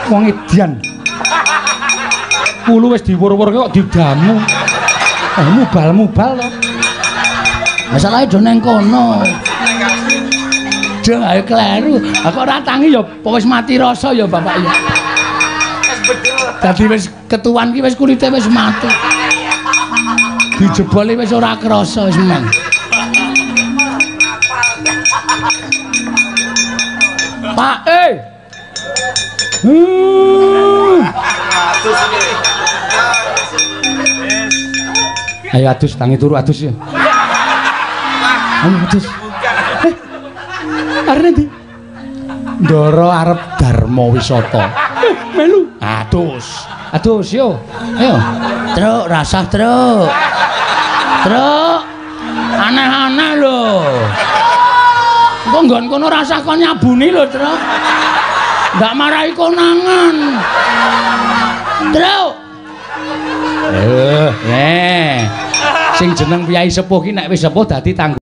Wong edian. Kulo wis diwur-wur kok didamu. Mubal-mubal to. Masalahe do nang kono. Dong ayo kleru. Kok ora tangi ya wis mati rasa ya bapak ya. Wis bedel. Dadi wis ketuan ki wis kulite wis mati. Dijeboli wis ora krasa wis men. Pak Ayo adus tangi turu adus ya. Ayo adus. Arep ndi? Ndoro arep Dharma Wisata. Melu. Adus. Adus yo. Ayo. Truk rasah truk. Truk. Aneh-aneh lho. Kok nggon kono rasah kon nyabuni lho, Truk. Ndak marahi konangan. Truk. Sing jeneng piyai sepuh ki nek wis sepuh dadi tanggung